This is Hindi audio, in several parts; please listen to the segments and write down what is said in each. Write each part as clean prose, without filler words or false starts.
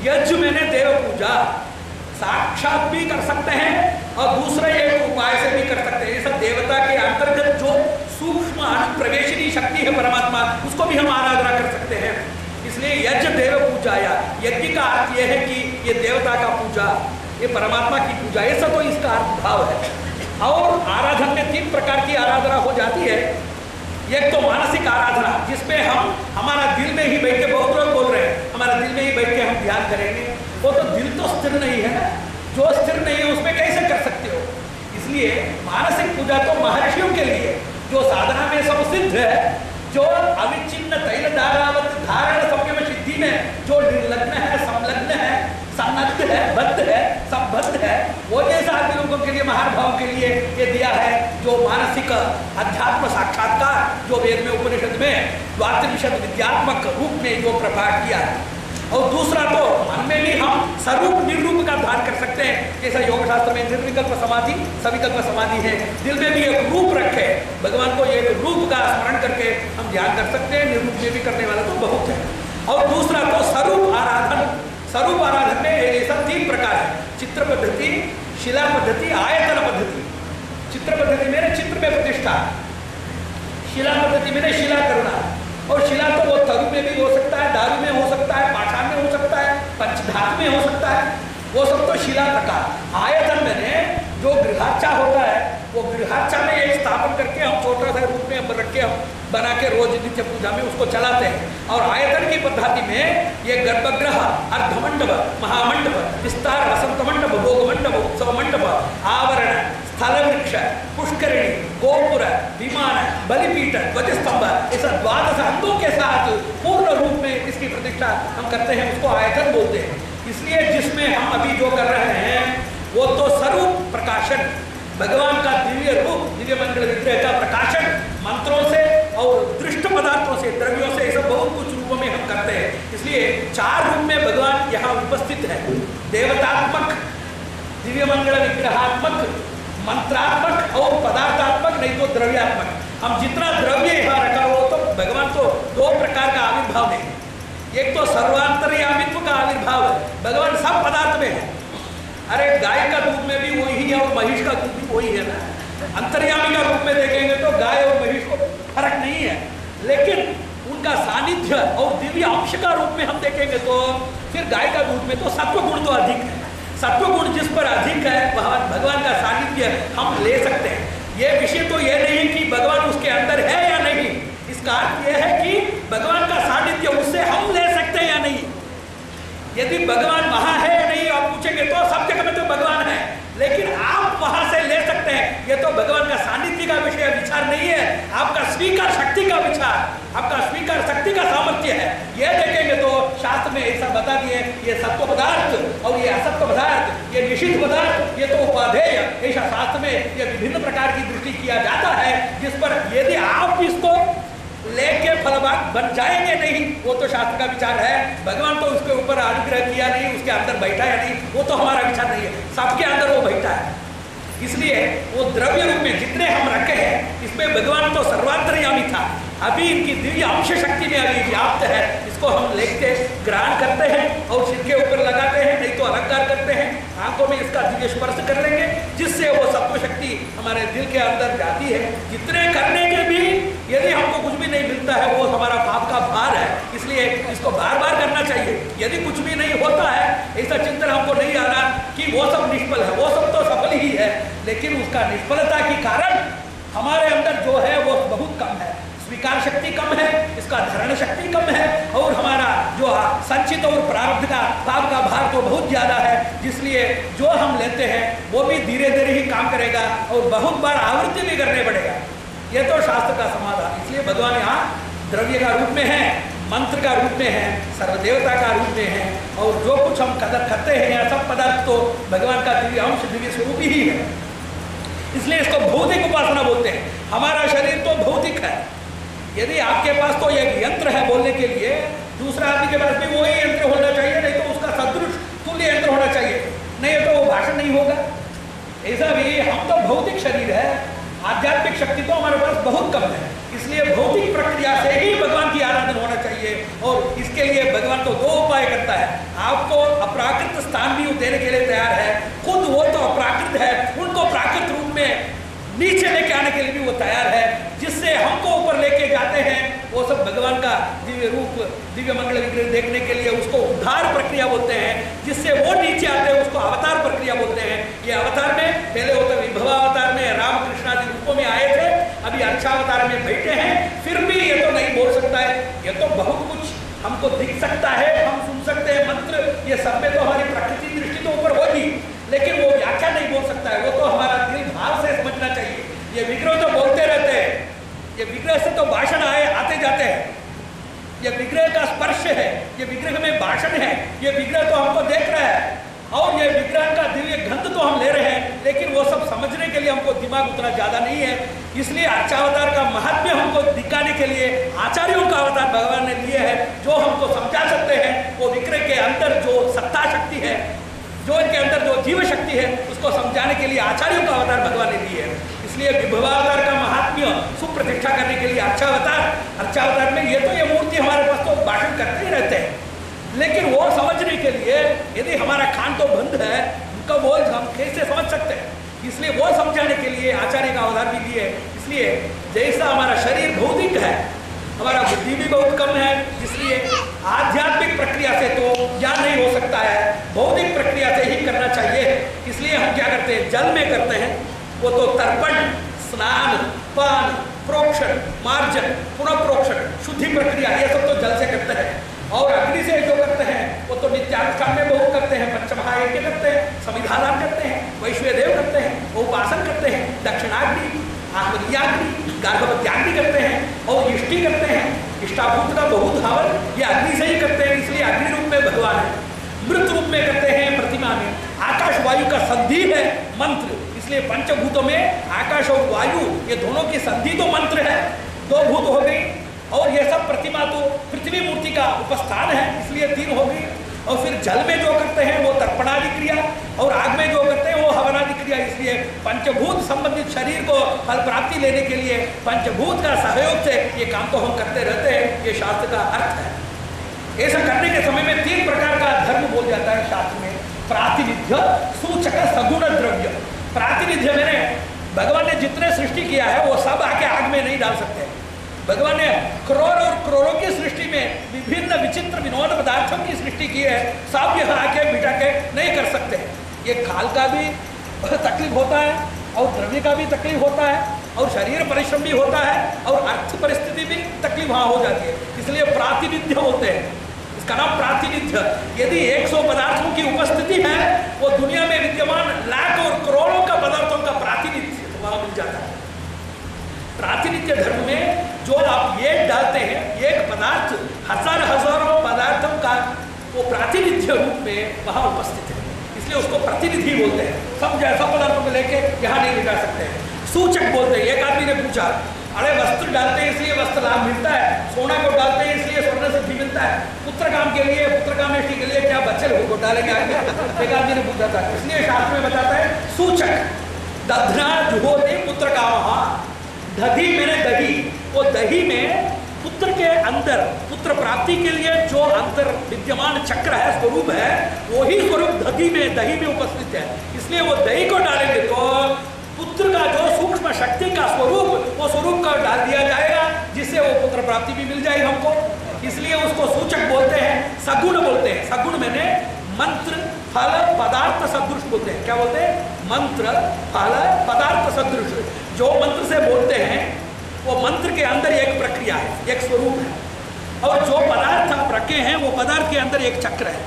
यज्ञ मैंने देव पूजा साक्षात भी कर सकते हैं और दूसरे एक उपाय से भी कर सकते हैं। ये सब देवता के अंतर्गत जो सूक्ष्म अनुप्रवेशनी शक्ति है परमात्मा, उसको भी हम आराधना कर सकते हैं। इसलिए यज्ञ देव पूजा, या यज्ञ का अर्थ यह है कि ये देवता का पूजा, ये परमात्मा की पूजा, ऐसा तो इसका अर्थ भाव है। और आराधन में 3 प्रकार की आराधना हो जाती है। एक तो मानसिक आराधना, जिसमें हम हमारा दिल में ही बैठ के, बहुत लोग बोल रहे हैं हमारा दिल में ही बैठ के हम ध्यान करेंगे, वो तो दिल तो स्थिर नहीं है ना, जो स्थिर नहीं है उसमें कैसे कर सकते हो। इसलिए मानसिक पूजा तो महर्षियों के लिए, जो साधना में सब सिद्ध है, जो अविच्छिन्न तैल धारावत धारण संयम सिद्धि में जो निर्लग्न है, संलग्न है, सन्नद्ध है, बद्ध है, संबद्ध है, वो जैसा आदि लोगों के लिए, महानुभावों के लिए ये दिया है, जो मानसिक अध्यात्म साक्षात्कार जो वेद में उपनिषद में द्वात्रिशद विद्यात्मक रूप में जो प्रभाव किया है। और दूसरा तो मन में भी हम स्वरूप निर्रूप का ध्यान कर सकते हैं, जैसा योग शास्त्र में निर्विकल्प समाधि सविकल्प समाधि है। दिल में भी एक रूप रखे, भगवान को एक रूप का स्मरण करके हम ध्यान कर सकते हैं। निर्रूप में भी करने वाला तो बहुत है। और दूसरा तो स्वरूप आराधन, स्वरूप आराधन में ये सब 3 प्रकार है, चित्र पद्धति, शिला पद्धति, आयतन पद्धति। चित्र पद्धति मेरे चित्र में प्रतिष्ठा, शिला पद्धति मेरे शिला करना, और शिला तो वो तरु में भी हो सकता है, दारू में हो सकता है, पाषाण में हो सकता है, पंचधातु में हो सकता है, वो सब तो शिला प्रकार। आयतन में जो गृहाचा होता है, वो गृहाचा में एक स्थापन करके हम छोटा सा रूप में रख के हम बना के रोज नित्य पूजा में उसको चलाते हैं। और आयतन की पद्धति में ये गर्भगृह, अर्धमंडप, महामंडप, विस्तार, वसंत मंडप, भोग मंडप, उत्सव मंडप, आवरण, स्थल वृक्ष, पुष्करिणी, गोपुर, विमान, बलिपीठ, ध्वजस्तंभ, ऐसा 12 अंगों के साथ पूर्ण रूप में इसकी प्रतिष्ठा हम करते हैं, उसको आयतन बोलते हैं। इसलिए जिसमें हम अभी जो कर रहे हैं वो तो स्वरूप प्रकाशन, भगवान का दिव्य रूप, दिव्य मंगल विग्रह का प्रकाशन मंत्रों से और दृष्ट पदार्थों से, द्रव्यों से, ये सब बहुत कुछ रूपों में हम करते हैं। इसलिए 4 रूप में भगवान यहाँ उपस्थित है, देवतात्मक, दिव्य मंगल विग्रहात्मक, मंत्रात्मक और पदार्थात्मक, नहीं तो द्रव्यात्मक। हम जितना द्रव्य यहाँ रखा हो तो भगवान तो 2 प्रकार का आविर्भाव है। एक तो सर्वांतर्यामित्व का आविर्भाव है, भगवान सब पदार्थ में है। अरे गाय का दूध में भी वही है और महिष का दूध भी वही है ना। अंतर्यामी का रूप में देखेंगे तो गाय और महिष को फर्क नहीं है, लेकिन उनका सानिध्य और दिव्य अंश का रूप में हम देखेंगे तो फिर गाय का दूध में तो सत्व गुण तो अधिक है। सत्व गुण जिस पर अधिक है वह भगवान का सानिध्य हम ले सकते हैं। ये विषय तो ये नहीं कि भगवान उसके अंदर है या नहीं, इसका अर्थ यह है कि भगवान का सानिध्य उससे हम ले सकते हैं या नहीं। यदि भगवान वहां है या नहीं आप पूछेंगे तो सब जगह में तो भगवान है, लेकिन आप वहां से ले सकते हैं, ये तो भगवान का सानिध्य का विषय विचार नहीं है, आपका स्वीकार शक्ति का विचार, आपका स्वीकार शक्ति का सामर्थ्य है। ये देखेंगे तो शास्त्र में ऐसा बता दिए, ये सत्व पदार्थ और ये असत्व पदार्थ, ये निषिद्ध पदार्थ, ये तो उपाधेय, ऐसा शास्त्र में ये विभिन्न प्रकार की दृष्टि किया जाता है, जिस पर यदि आप इसको लेके फलवान बन जाएंगे नहीं, वो तो शास्त्र का विचार है। भगवान तो उसके ऊपर अनुग्रह किया नहीं, उसके अंदर बैठा है नहीं, वो तो हमारा विचार नहीं है, सबके अंदर वो बैठा है। इसलिए वो द्रव्य रूप में जितने हम रखे हैं, इसमें भगवान तो सर्वांतर्यामी था, अभी इनकी दिव्य अंश शक्ति में अभी व्याप्त है। इसको हम लेके ग्रहण करते हैं और सिर के ऊपर लगाते हैं, नहीं तो अलंकार करते हैं, आंखों में इसका दिव्य स्पर्श कर लेंगे, जिससे वो सत्व शक्ति हमारे दिल के अंदर जाती है। जितने करने के भी यदि हमको कुछ भी नहीं मिलता है, वो हमारा पाप का भार है, इसलिए इसको बार बार करना चाहिए। यदि कुछ भी नहीं होता है, ऐसा चिंतन हमको नहीं आ रहा कि वो सब निष्फल है, वो सब तो सफल ही है, लेकिन उसका निष्फलता के कारण हमारे अंदर जो है वो बहुत कम है, स्वीकार शक्ति कम है, इसका धारण शक्ति कम है, और हमारा जो संचित और प्रारब्ध का पाप का भार तो बहुत ज्यादा है। इसलिए जो हम लेते हैं वो भी धीरे धीरे ही काम करेगा और बहुत बार आवृत्ति भी करने पड़ेगा। ये तो शास्त्र का समाधान। इसलिए भगवान यहाँ द्रव्य का रूप में है, मंत्र का रूप में है, सर्वदेवता का रूप में है, और जो कुछ हम कदर करते हैं यह सब पदार्थ तो भगवान का दिव्य अंश, दिव्य स्वरूप ही है। इसलिए इसको भौतिक उपासना बोलते हैं। हमारा शरीर तो भौतिक है, यदि आपके पास तो एक यंत्र है बोलने के लिए, दूसरा आदमी के पास भी वही यंत्र होना चाहिए, नहीं तो उसका सदृश तुल्य यंत्र होना चाहिए, नहीं तो वो भाषण नहीं होगा। ऐसा भी हम तो भौतिक शरीर है, आध्यात्मिक शक्ति तो हमारे पास बहुत कम है, इसलिए भौतिक प्रक्रिया से ही भगवान की आराधना होना चाहिए। और इसके लिए भगवान तो 2 उपाय करता है। आपको अप्राकृत स्थान भी देने के लिए तैयार है। खुद वो तो अप्राकृत है, उनको प्राकृत रूप में नीचे लेके आने के लिए भी वो तैयार है। जिससे हमको ऊपर लेके जाते हैं वो सब भगवान का दिव्य रूप, दिव्य मंगल विग्रह देखने के लिए, उसको उद्धार प्रक्रिया बोलते हैं। जिससे वो नीचे आते हैं उसको अवतार प्रक्रिया बोलते हैं। ये अवतार में पहले वो तो विभवावतार में रामकृष्ण आदि रूपों में आए थे, अभी अर्चावतार में बैठे हैं। फिर भी ये तो नहीं बोल सकता है, ये तो बहुत कुछ हमको दिख सकता है, हम सुन सकते हैं मंत्र, ये सब में तो हमारी प्रकृति दृष्टि तो ऊपर होगी, लेकिन वो व्याख्या नहीं बोल सकता है। वो तो हमारा दिल भाव से समझना चाहिए। ये विग्रह तो बोलते रहते हैं, ये विग्रह से तो भाषण आते जाते हैं, ये विग्रह का स्पर्श है, ये विग्रह में भाषण है, ये विग्रह तो हमको देख रहा है और ये विग्रह का दिव्य गंध तो हम ले रहे हैं, लेकिन वो सब समझने के लिए हमको दिमाग उतना ज्यादा नहीं है। इसलिए अर्चावतार का महात्म्य हमको दिखाने के लिए आचार्यों का अवतार भगवान ने लिए है, जो हमको समझा सकते हैं। वो विग्रह के अंदर जो सत्ता शक्ति है, जो इनके अंदर जो जीव शक्ति है, उसको समझाने के लिए आचार्यों का अवतार भगवान ने लिए है। इसलिए विभवावतार का महात्म्य सुप्रतिष्ठा करने के लिए अर्चावतार में ये तो ये मूर्ति हमारे पास तो भाषण करते ही रहते हैं, लेकिन वो समझने के लिए यदि हमारा कान तो बंद है, उनका बोल हम कैसे समझ सकते हैं। इसलिए वो समझाने के लिए आचार्य का अवतार भी लिए। इसलिए जैसा हमारा शरीर भौतिक है, हमारा बुद्धि भी बहुत कम है, इसलिए आध्यात्मिक प्रक्रिया से तो ज्ञान नहीं हो सकता है, भौतिक प्रक्रिया से ही करना चाहिए। इसलिए हम क्या करते हैं, जल में करते हैं। वो तो तर्पण, स्नान, पान, प्रोक्षण, मार्जन, पुनः प्रोक्षण, शुद्धि प्रक्रिया, ये सब तो जल से करते हैं। और अग्नि से जो करते हैं वो तो नित्यानुष्ठान में बहुत करते हैं, पंचमहायज्ञ करते हैं, संविधान करते हैं, वैश्वदेव करते हैं, उपासन करते हैं, दक्षिणाग्नि, आत्मज्ञाग्नि, गार्भवत्याग्नि करते हैं और इष्टि करते हैं। इष्टाभूत का बहुत हवन ये अग्नि से ही करते हैं, इसलिए अग्नि रूप में भगवान है। मृत रूप में करते हैं प्रतिमा में। आकाश वायु का संधि है मंत्र, इसलिए पंचभूतों में आकाश और वायु ये दोनों की संधि तो मंत्र है, दो भूत हो गई। और ये सब प्रतिमा तो पृथ्वी मूर्ति का उपस्थान है, इसलिए 3 हो गई। और फिर जल में जो करते हैं वो तर्पणादि क्रिया, और आग में जो करते हैं वो हवनादि क्रिया। इसलिए पंचभूत संबंधित शरीर को फल प्राप्ति लेने के लिए पंचभूत का सहयोग से ये काम तो हम करते रहते हैं, ये शास्त्र का अर्थ है। ऐसा करने के समय में 3 प्रकार का धर्म बोल जाता है शास्त्र में, प्रातिनिध्य, सूचक, सगुण द्रव्य। प्रातिनिध्य मैंने भगवान ने जितने सृष्टि किया है वो सब आके आग में नहीं डाल सकते। भगवान ने करोड़ और करोड़ों की सृष्टि में विभिन्न विचित्र विनोद पदार्थों की सृष्टि की है, सब यहाँ आके बिठा के नहीं कर सकते। ये काल का भी तकलीफ होता है और द्रव्य का भी तकलीफ होता है और शरीर परिश्रम भी होता है और अर्थ परिस्थिति भी तकलीफ वहाँ हो जाती है, इसलिए प्रातिनिध्य होते हैं। इसका नाम प्रातिनिध्य। यदि 100 पदार्थों की उपस्थिति है, वो दुनिया में विद्यमान लाख और करोड़ों का पदार्थों का प्रातिनिध्य वहाँ मिल जाता है। प्रातिनिध्य धर्म में जो आप एक डालते हैं, एक पदार्थ हजारों पदार्थों का वो प्रातिनिध्य रूप में वहाँ उपस्थित है, इसलिए उसको प्रतिनिधि बोलते हैं। सब जैसा पदार्थों को लेके यहाँ नहीं बिठा सकते हैं। सूचक बोलते हैं। एक आदमी ने पूछा, अरे वस्त्र डालते हैं इसलिए वस्त्र लाभ मिलता है, सोना को डालते हैं इसलिए स्वर्ण सिद्धि मिलता है, पुत्र काम के लिए, पुत्र कामेष्टि के लिए क्या बच्चे लोगों को डालेंगे आगे? एक आदमी ने पूछा था। इसलिए शास्त्र में बताता है सूचक, दधना जुहोते पुत्र काम, दधी मैंने दही, वो दही में पुत्र के अंदर पुत्र प्राप्ति के लिए जो अंतर विद्यमान चक्र है, स्वरूप है, वही स्वरूप दही में उपस्थित है। इसलिए वो दही को डालेंगे तो पुत्र का जो सूक्ष्म शक्ति का स्वरूप, वो स्वरूप का डाल दिया जाएगा, जिससे वो पुत्र प्राप्ति भी मिल जाएगी हमको। इसलिए उसको सूचक बोलते हैं, सगुण बोलते हैं। सगुण मैंने मंत्र फल पदार्थ सदृश बोलते हैं। क्या बोलते हैं? मंत्र फल पदार्थ सदृश। जो मंत्र से बोलते हैं वो मंत्र के अंदर एक प्रक्रिया है, एक स्वरूप है, और जो पदार्थ आप रखे हैं वो पदार्थ के अंदर एक चक्र है।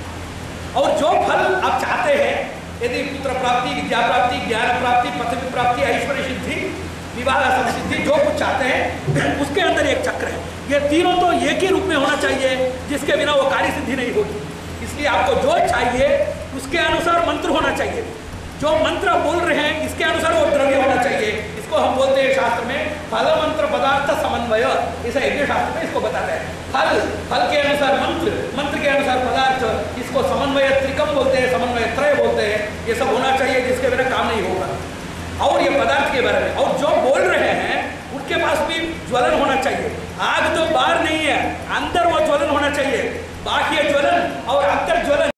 और जो फल आप चाहते हैं, यदि पुत्र प्राप्ति, विद्या प्राप्ति, ज्ञान प्राप्ति, पदवी प्राप्ति, ऐश्वर्य सिद्धि, विवाह संसिद्धि, जो कुछ चाहते हैं उसके अंदर एक चक्र है। ये तीनों तो एक ही रूप में होना चाहिए, जिसके बिना वो कार्य सिद्धि नहीं होगी। इसलिए आपको जो चाहिए उसके अनुसार मंत्र होना चाहिए। जो मंत्र बोल रहे हैं इसके अनुसार वो द्रव्य होना चाहिए। इसको हम बोलते हैं शास्त्र में फल मंत्र पदार्थ समन्वय। ऐसा यज्ञ शास्त्र में इसको बताते हैं। फल के अनुसार मंत्र, मंत्र के अनुसार पदार्थ, इसको समन्वय त्रिकम बोलते हैं, समन्वय त्रय बोलते हैं। ये सब होना चाहिए, जिसके बिना काम नहीं होगा। और ये पदार्थ के बारे में, और जो बोल रहे हैं उनके पास भी ज्वलन होना चाहिए। आग तो बाहर नहीं है, अंदर वो ज्वलन होना चाहिए। बाह्य ज्वलन और अंतर ज्वलन